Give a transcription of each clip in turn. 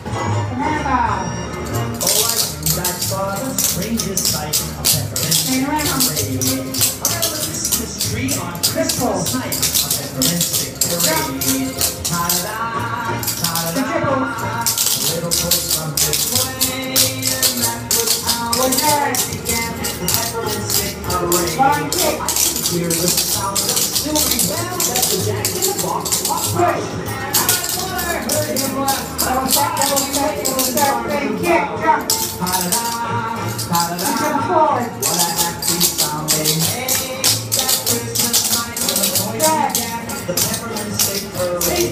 I saw the strangest sight, a peppermint parade. Under the Christmas tree on Christmas night, a peppermint stick parade. Ta-da-da, ta-da-da, little voice from this way, and that was how it began, the peppermint stick parade. I can hear the sound of silvery bells at the Jack in the Box on Friday. And I thought I heard him laugh. Ta-da-da, ta-da-da, what a happy sound they made. That Christmas night when the boys began the peppermint stick parade.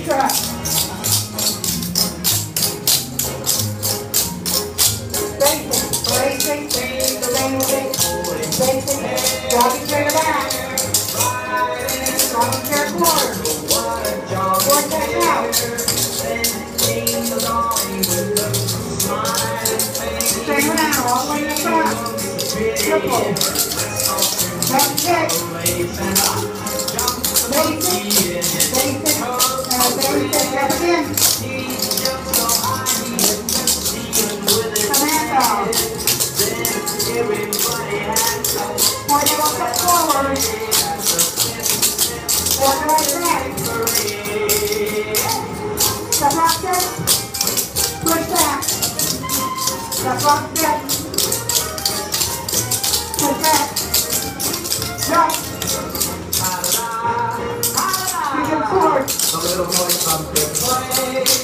A little voice from the play.